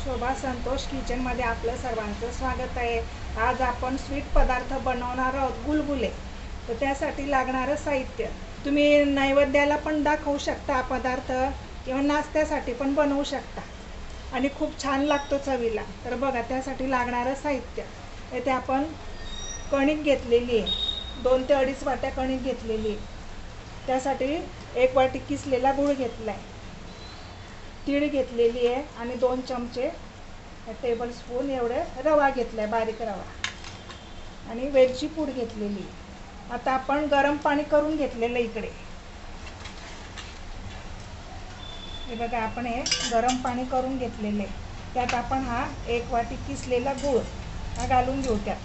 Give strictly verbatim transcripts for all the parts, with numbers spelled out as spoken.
शोभा संतोष किचनमध्ये आपलं सर्वांचं स्वागत आहे। आज आपण स्वीट पदार्थ बनवणार आहोत, गुलगुले। तर त्यासाठी लागणारं साहित्य तुम्ही नैवेद्याला पण दाखवू शकता हा पदार्थ किंवा नाश्त्यासाठी पण बनवू शकता आणि खूप छान लागतो चवीला। तर बघा त्यासाठी लागणारं साहित्य इथे आपण कणिक घेतलेली आहे, दोन ते अडीच वाट्या कणिक घेतलेली आहे। त्यासाठी एक वाटी किसलेला गूळ घेतलाय, तीळ घेतलेली आहे आणि दोन चमचे टेबल स्पून एवढे रवा घेतलाय, बारीक रवा आणि वेलची पूड घेतलेली। आता आपण गरम पाणी करून घेतलेलं इकडे, हे बघा आपण हे गरम पाणी करून घेतलेले। त्यात आपण हा एक वाटी किसलेला गूळ हा घालून घेऊ। त्यात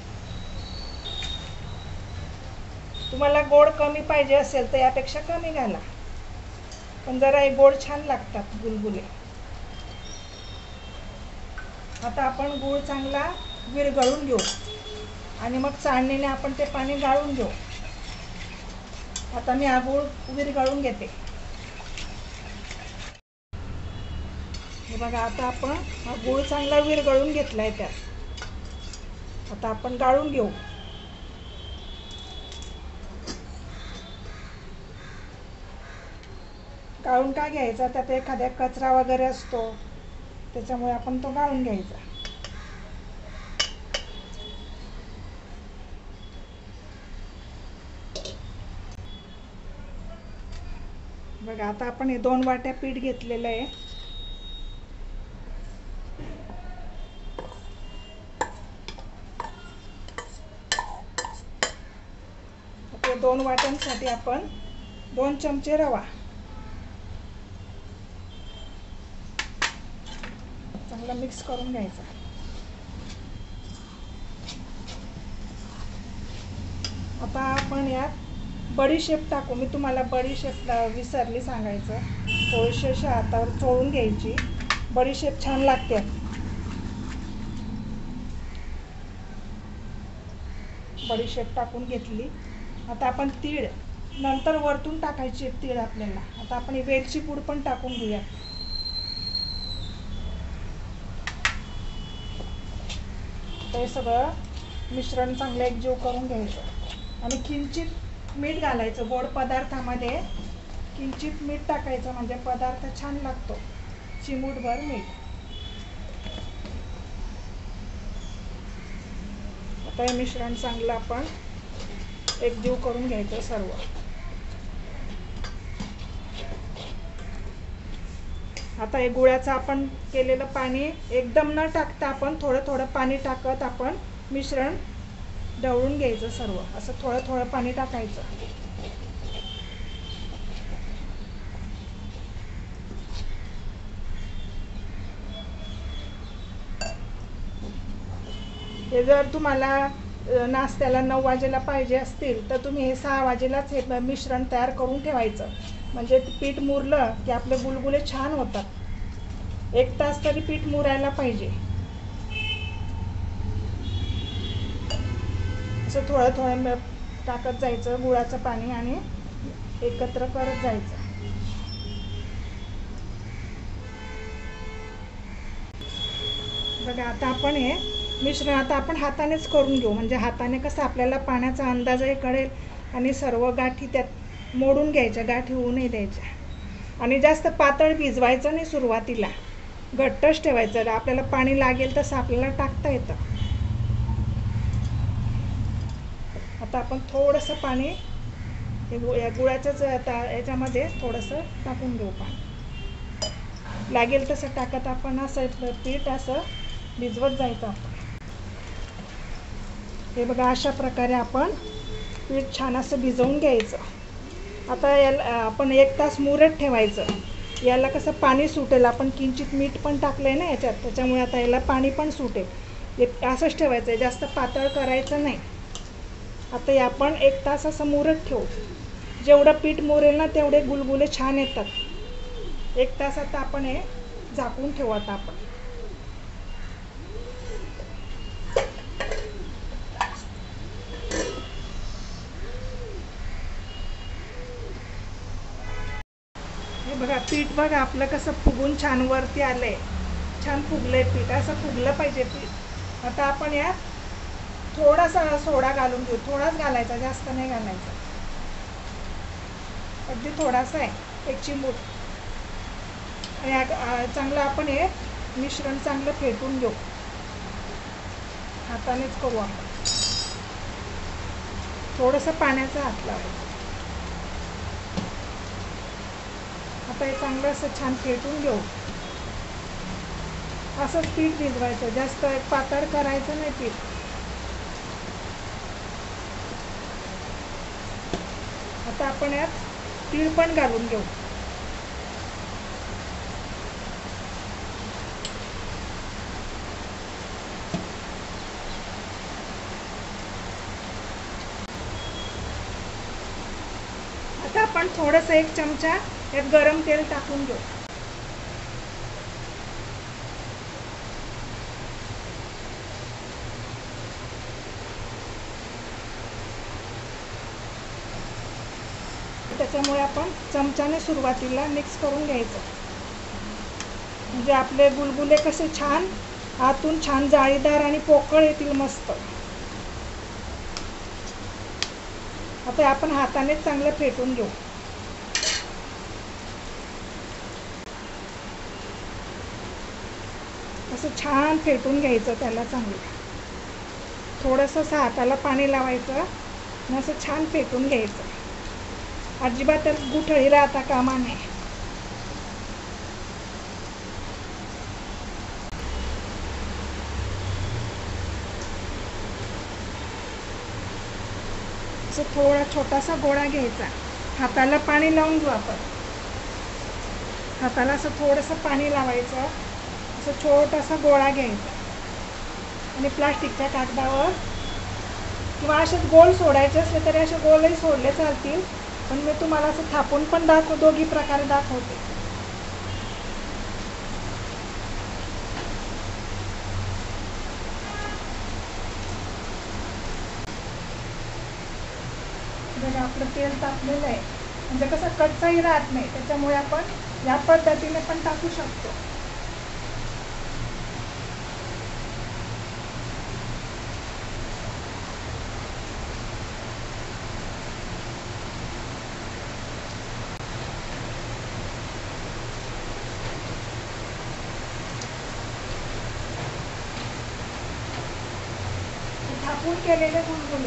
तुम्हाला गोड कमी पाहिजे असेल तर यापेक्षा कमी घाला, पण जरा हे गोड छान लागतात गुलगुले। आता आपण गूळ चांगला विरघळून घेऊ आणि मग चाळणीने आपण ते पाणी गाळून घेऊ। आता मी हा गूळ विरघळून घेते। हे बघा आता आपण हा गूळ चांगला विरघळून घेतलाय, त्यात आता आपण गाळून घेऊ। गाळून का घ्यायचा, त्यात एखाद्या कचरा वगैरे असतो, त्याच्यामुळे आपण तो गाळून घ्यायचा। बघा आता आपण हे दोन वाट्या पीठ घेतलेलं आहे, ते दोन वाट्यांसाठी आपण दोन चमचे रवा चांगला मिक्स करून घ्यायचा। आता आपण यात बडीशेप टाकू। मी तुम्हाला बडीशेप विसरली सांगायचं, थोडीशी हातावर चोळून घ्यायची, बडीशेप छान लागते। बडीशेप टाकून घेतली। आता आपण तीळ नंतर वरतून टाकायची तीळ आपल्याला। आता आपण वेलची पूड पण टाकून घेऊया। ते सगळं मिश्रण चांगलं एकजीव करून घ्यायचं आणि किंचित मीठ घालायचं। गोड पदार्थामध्ये किंचित मीठ टाकायचं म्हणजे पदार्थ छान लागतो, चिमूटभर मीठ। आता हे मिश्रण चांगलं आपण एकजीव करून घ्यायचं सर्व। आता हे गुळाचं आपण केलेलं पाणी एकदम न टाकता आपण थोडं थोडं पाणी टाकत आपण मिश्रण ढवळून घ्यायचं सर्व। असं थोडं थोडं पाणी टाकायचं। हे जर तुम्हाला नाश्त्याला नऊ वाजेला पाहिजे असतील तर तुम्ही हे सहा वाजेलाच हे मिश्रण तयार करून ठेवायचं, म्हणजे पीठ मुरलं की आपले गुलगुले छान होतात। एक तास तरी पीठ मुरायला पाहिजे। असं थोडं थोडं टाकत जायचं गुळाचं पाणी आणि एकत्र करत जायचं। बघा आता आपण हे मिश्रण आता आपण हातानेच करून घेऊ, म्हणजे हाताने कसं आपल्याला पाण्याचा अंदाजही कळेल आणि सर्व गाठी त्यात मोडून घ्यायच्या, गाठी होऊ नाही द्यायच्या। आणि जास्त पातळ भिजवायचं नाही, सुरुवातीला घट्टच ठेवायचं। आपल्याला पाणी लागेल तसं आपल्याला टाकता येतं। आता आपण थोडंसं पाणी या गुळाच्याच याच्यामध्ये थोडंसं टाकून घेऊ। पाणी लागेल तसं टाकत आपण असं पीठ असं भिजवत जायचं आपण। हे बघा अशा प्रकारे आपण पीठ छान असं भिजवून घ्यायचं। आता याला आपण एक तास मुरत ठेवायचं। याला कसं पाणी सुटेल, आपण किंचित मीठ पण टाकलंय ना याच्यात, त्याच्यामुळे आता याला पाणी पण सुटेल। हे असंच ठेवायचं, जास्त पातळ करायचं नाही। आता हे आपण एक तास असं मुरत ठेवू। जेवढं पीठ मुरेल ना तेवढे गुलगुले छान येतात। एक तास आता आपण हे झाकून ठेवू। आता आपण हे बघा पीठ बघा आपलं कसं फुगून छान वरती आलंय, छान फुगलंय पीठ, असं फुगलं पाहिजे पीठ. आता आपण यात थोडासा सोडा घालून घेऊ. थोडाच घालायचा, जास्त नाही घालायचा, अगदी थोडासा आहे, एक चिमूट. आणि चांगलं आपण हे मिश्रण चांगलं फेटून घेऊ. हातानेच करू आपण. थोडंसं पाण्याचा हात लावायचा. आता हे चांगलं असं छान फेटून घेऊ. असंच पीठ भिजवायचं, जास्त पातळ करायचं नाही पीठ. आता आपण यात तीळ पण घालून घेऊ. आता आपण थोडंसं एक चमचा यात गरम तेल टाकून घेऊ. त्याच्यामुळे आपण चमच्याने सुरुवातीला मिक्स करून घ्यायचं, म्हणजे आपले गुलगुले कसे छान आतून छान जाळीदार आणि पोकळ येतील मस्त. आता आपण हाताने चांगलं फेटून घेऊ. असं छान फेटून घ्यायचं त्याला चांगलं. थोडंसं असं हाताला पाणी लावायचं आणि असं छान फेटून घ्यायचं. अजिबात तर गुठळी राहता कामा नये. असं थोडा छोटासा गोळा घ्यायचा. हाताला पाणी लावून घेऊ आपण. हाताला असं थोडंसं पाणी लावायचं. असं छोटासा गोळा घ्यायचा आणि प्लास्टिकच्या कागदावर किंवा असे गोल सोडायचे असले तरी असे गोलही सोडले चालतील, पण मी तुम्हाला असं थापून पण दाखव दोघी प्रकारे दाखवते. बघा आपलं तेल तापलेलं आहे, म्हणजे कसं कच्चाही राहत नाही. त्याच्यामुळे आपण या पद्धतीने पण टाकू शकतो. थापून केलेले गुलगुले.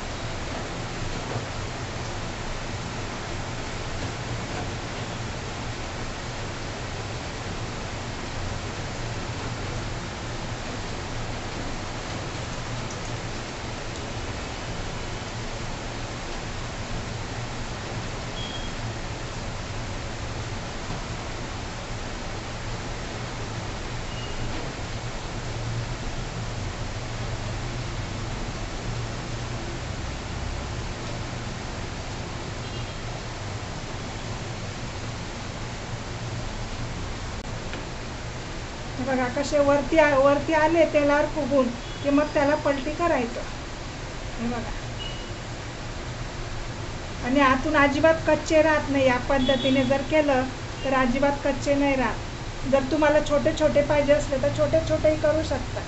बघा कसे वरती वरती आले तेलावर फुगून की मग त्याला पलटी करायचं. हे बघा, आणि आतून अजिबात कच्चे राहत नाही. या पद्धतीने जर केलं तर अजिबात कच्चे नाही राहत. जर तुम्हाला छोटे छोटे पाहिजे असले तर छोटे छोटेही करू शकता.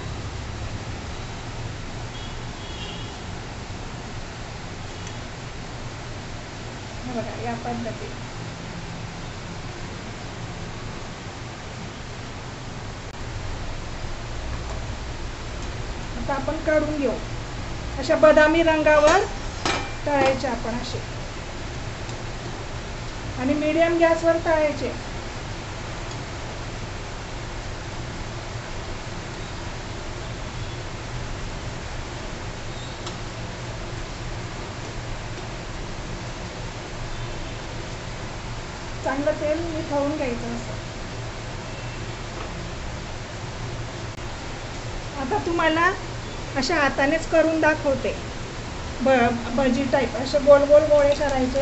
हे बघा या पद्धतीने. आता आपण काढून घेऊ. अशा बदामी रंगावर तळायचे आपण असे, आणि मीडियम गॅसवर तळायचे. चांगलं तेल निथळून घ्यायचं असं. आता तुम्हाला अशा हातानेच करून दाखवते. ब भजी टाईप असे गोल गोल गोळे करायचे.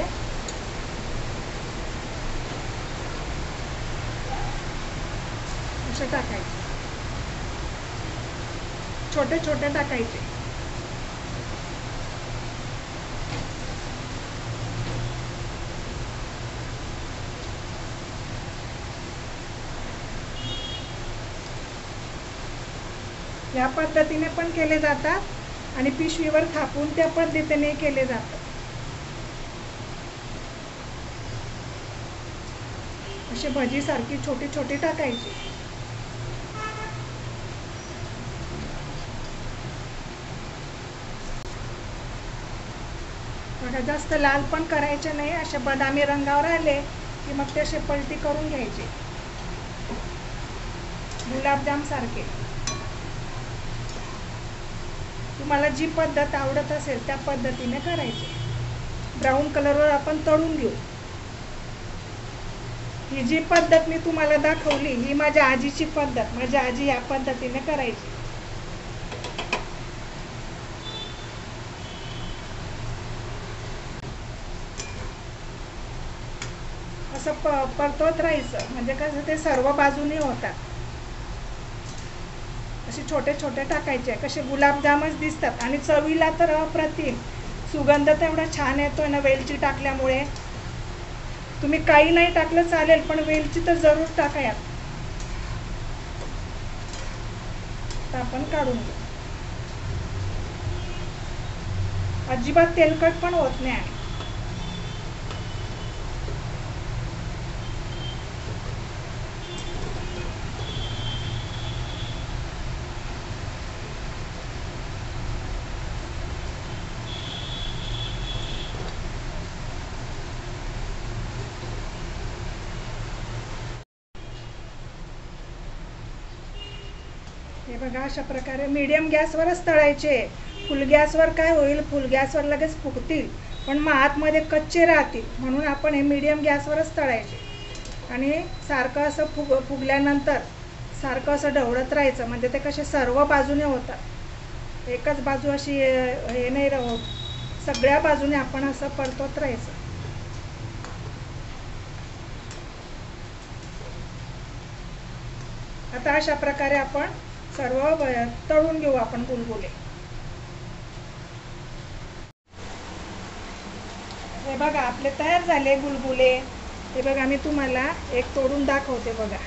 असे टाकायचे, छोटे छोटे टाकायचे. या पद्धतीने पण केले जातात आणि पिशवीवर थापून त्या पद्धतीने केले जातात. अशी भजी सारखी छोटी छोटी टाकायची. बघा, जास्त लाल पण करायचे नाही. असे बदामी रंगावर आले की मग ते असे पलटी करून घ्यायचे, गुलाबजाम सारखे. तुम्हाला जी पद्धत आवडत असेल त्या पद्धतीने करायचे. ब्राऊन कलरवर आपण तळून घेऊ. ही जी पद्धत मी तुम्हाला दाखवली ही माझ्या आजीची पद्धत. माझी आजी या पद्धतीने करायची. असं प परतवत राहायचं, म्हणजे कसं ते सर्व बाजूनी होतात. असे छोटे छोटे टाकायचे, कसे गुलाबजामच दिसतात आणि चवीला तर अप्रतिम. सुगंध तेवढा छान येतोय ना वेलची टाकल्यामुळे. तुम्ही काही नाही टाकलं चालेल, पण वेलची तर जरूर टाका यात. तर आपण काढून घेऊ. अजिबात तेलकट पण होत नाही. हे बघा, अशा प्रकारे मीडियम गॅसवरच तळायचे. फुल गॅसवर काय होईल, फुल गॅसवर लगेच फुगतील, पण मग आतमध्ये कच्चे राहतील. म्हणून आपण हे मीडियम गॅसवरच तळायचे. आणि सारखं असं फुग फुगल्यानंतर सारखं असं ढवळत राहायचं, म्हणजे ते कसे सर्व बाजूने होतात. एकच बाजू अशी हे नाही राहत, सगळ्या बाजूने आपण असं परतवत राहायचं. आता अशा प्रकारे आपण सर्व तळून घेऊ आपण गुलगुले. हे बघा, आपले तयार झाले गुलगुले. हे बघा, मी तुम्हाला एक तोडून दाखवते. बघा,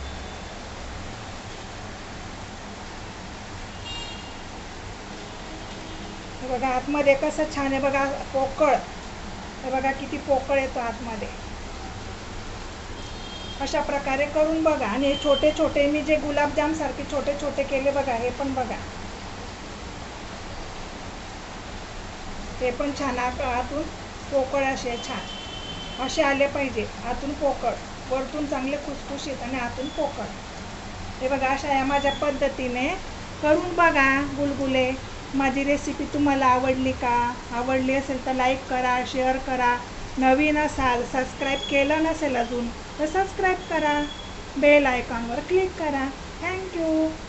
हे बघा आतमध्ये कसं छान आहे. बघा पोकळ, हे बघा किती पोकळ येतो आतमध्ये. अशा प्रकारे करून बघा. आणि हे छोटे छोटे मी जे गुलाबजाम सारखे छोटे छोटे केले बघा, हे पण बघा, हे पण छान आतून पोकळ असे छान असे आले पाहिजे. आतून पोकळ, वरतून चांगले खुसखुशीत आणि आतून पोकळ. हे बघा, अशा या माझ्या पद्धतीने करून बघा गुलगुले. माझी रेसिपी तुम्हाला आवडली का? आवडली असेल तर लाईक करा, शेअर करा. नवीन असाल, सबस्क्राईब केलं नसेल अजून तर सबस्क्राईब करा. बेल आयकॉनवर क्लिक करा. थँक्यू.